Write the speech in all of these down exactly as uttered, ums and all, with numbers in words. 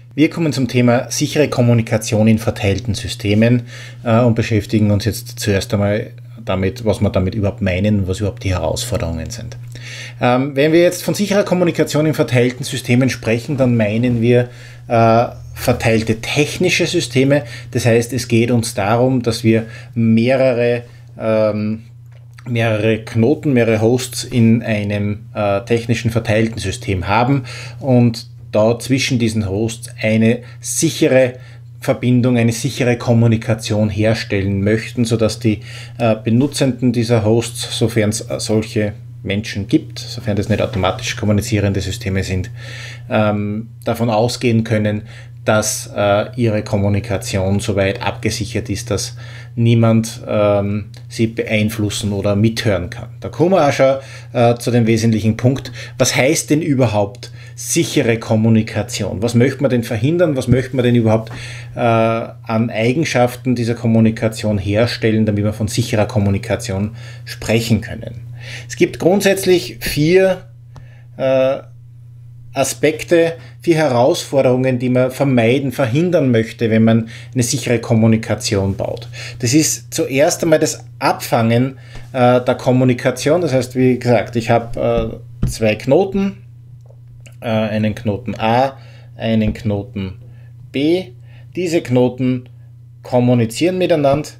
Wir kommen zum Thema sichere Kommunikation in verteilten Systemen äh, und beschäftigen uns jetzt zuerst einmal damit, was wir damit überhaupt meinen und was überhaupt die Herausforderungen sind. Ähm, wenn wir jetzt von sicherer Kommunikation in verteilten Systemen sprechen, dann meinen wir äh, verteilte technische Systeme. Das heißt, es geht uns darum, dass wir mehrere ähm, mehrere Knoten, mehrere Hosts in einem äh, technischen verteilten System haben und da zwischen diesen Hosts eine sichere Verbindung, eine sichere Kommunikation herstellen möchten, sodass die äh, Benutzenden dieser Hosts, sofern es solche Menschen gibt, sofern das nicht automatisch kommunizierende Systeme sind, ähm, davon ausgehen können, dass äh, ihre Kommunikation soweit abgesichert ist, dass niemand ähm, sie beeinflussen oder mithören kann. Da kommen wir auch schon äh, zu dem wesentlichen Punkt. Was heißt denn überhaupt sichere Kommunikation? Was möchte man denn verhindern? Was möchte man denn überhaupt äh, an Eigenschaften dieser Kommunikation herstellen, damit wir von sicherer Kommunikation sprechen können? Es gibt grundsätzlich vier äh, Aspekte, vier Herausforderungen, die man vermeiden, verhindern möchte, wenn man eine sichere Kommunikation baut. Das ist zuerst einmal das Abfangen äh, der Kommunikation. Das heißt, wie gesagt, ich habe äh, zwei Knoten, äh, einen Knoten A, einen Knoten B. Diese Knoten kommunizieren miteinander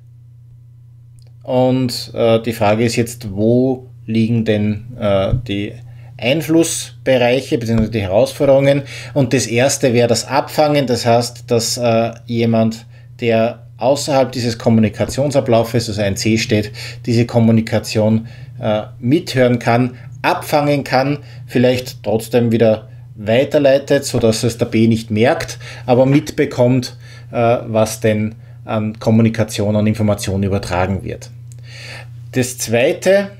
und äh, die Frage ist jetzt, wo liegen denn äh, die Einflussbereiche bzw. die Herausforderungen, und das erste wäre das Abfangen, das heißt, dass äh, jemand, der außerhalb dieses Kommunikationsablaufes, also ein C steht, diese Kommunikation äh, mithören kann, abfangen kann, vielleicht trotzdem wieder weiterleitet, sodass es der B nicht merkt, aber mitbekommt, äh, was denn an Kommunikation, an Informationen übertragen wird. Das zweite,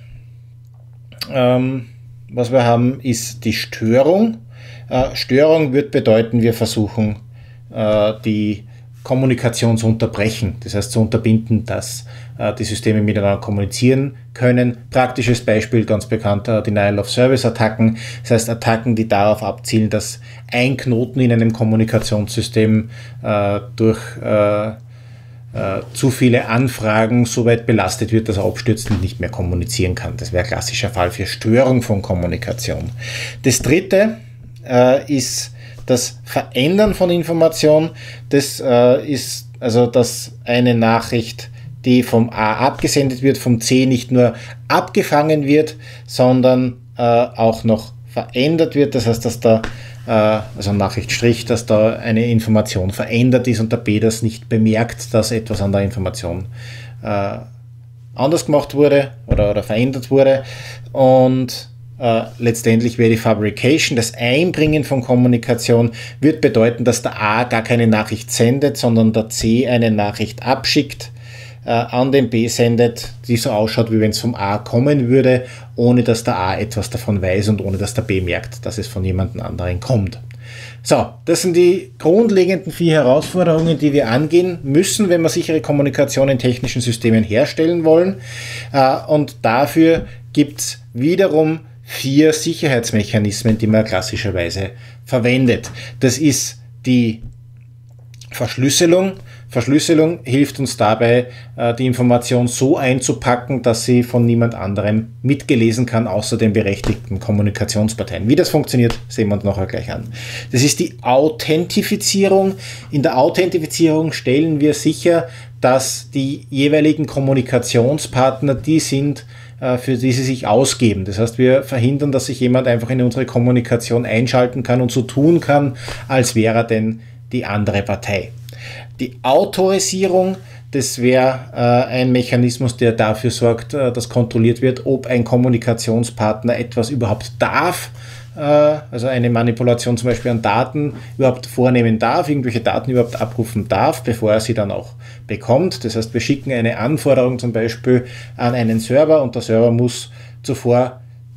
ähm, was wir haben, ist die Störung. Äh, Störung wird bedeuten, wir versuchen, äh, die Kommunikation zu unterbrechen. Das heißt, zu unterbinden, dass äh, die Systeme miteinander kommunizieren können. Praktisches Beispiel, ganz bekannt, äh, Denial-of-Service-Attacken. Das heißt, Attacken, die darauf abzielen, dass ein Knoten in einem Kommunikationssystem äh, durch äh, Uh, zu viele Anfragen so weit belastet wird, dass er abstürzt und nicht mehr kommunizieren kann. Das wäre ein klassischer Fall für Störung von Kommunikation. Das dritte uh, ist das Verändern von Information. Das uh, ist also, dass eine Nachricht, die vom A abgesendet wird, vom C nicht nur abgefangen wird, sondern uh, auch noch verändert wird. Das heißt, dass da also Nachricht Strich, dass da eine Information verändert ist und der B das nicht bemerkt, dass etwas an der Information äh, anders gemacht wurde oder, oder verändert wurde. Und äh, letztendlich wäre die Fabrication, das Einbringen von Kommunikation, wird bedeuten, dass der A gar keine Nachricht sendet, sondern der C eine Nachricht abschickt, äh, an den B sendet, die so ausschaut, wie wenn es vom A kommen würde, ohne dass der A etwas davon weiß und ohne dass der B merkt, dass es von jemand anderem kommt. So, das sind die grundlegenden vier Herausforderungen, die wir angehen müssen, wenn wir sichere Kommunikation in technischen Systemen herstellen wollen. Äh, und dafür gibt es wiederum vier Sicherheitsmechanismen, die man klassischerweise verwendet. Das ist die Verschlüsselung. Verschlüsselung hilft uns dabei, die Information so einzupacken, dass sie von niemand anderem mitgelesen kann, außer den berechtigten Kommunikationsparteien. Wie das funktioniert, sehen wir uns nachher gleich an. Das ist die Authentifizierung. In der Authentifizierung stellen wir sicher, dass die jeweiligen Kommunikationspartner die sind, für die sie sich ausgeben. Das heißt, wir verhindern, dass sich jemand einfach in unsere Kommunikation einschalten kann und so tun kann, als wäre er denn die andere Partei. Die Autorisierung, das wäre äh, ein Mechanismus, der dafür sorgt, äh, dass kontrolliert wird, ob ein Kommunikationspartner etwas überhaupt darf, äh, also eine Manipulation zum Beispiel an Daten überhaupt vornehmen darf, irgendwelche Daten überhaupt abrufen darf, bevor er sie dann auch bekommt. Das heißt, wir schicken eine Anforderung zum Beispiel an einen Server und der Server muss zuvor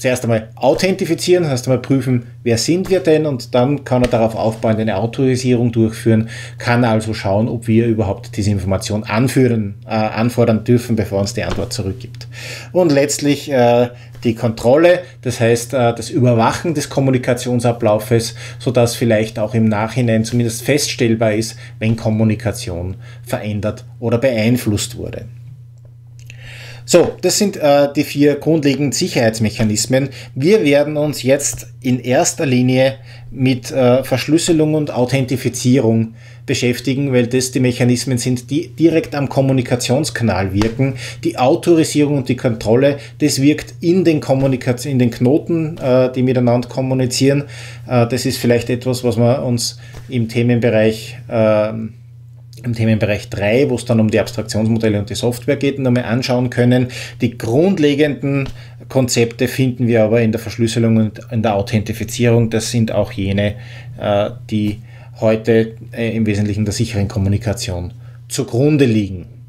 zuerst einmal authentifizieren, das heißt einmal prüfen, wer sind wir denn, und dann kann er darauf aufbauend eine Autorisierung durchführen, kann also schauen, ob wir überhaupt diese Information anführen, äh, anfordern dürfen, bevor uns die Antwort zurückgibt. Und letztlich äh, die Kontrolle, das heißt äh, das Überwachen des Kommunikationsablaufes, sodass vielleicht auch im Nachhinein zumindest feststellbar ist, wenn Kommunikation verändert oder beeinflusst wurde. So, das sind äh, die vier grundlegenden Sicherheitsmechanismen. Wir werden uns jetzt in erster Linie mit äh, Verschlüsselung und Authentifizierung beschäftigen, weil das die Mechanismen sind, die direkt am Kommunikationskanal wirken. Die Autorisierung und die Kontrolle, das wirkt in den, Kommunikation, in den Knoten, äh, die miteinander kommunizieren. Äh, das ist vielleicht etwas, was wir uns im Themenbereich äh, im Themenbereich drei, wo es dann um die Abstraktionsmodelle und die Software geht, nochmal anschauen können. Die grundlegenden Konzepte finden wir aber in der Verschlüsselung und in der Authentifizierung. Das sind auch jene, die heute im Wesentlichen der sicheren Kommunikation zugrunde liegen.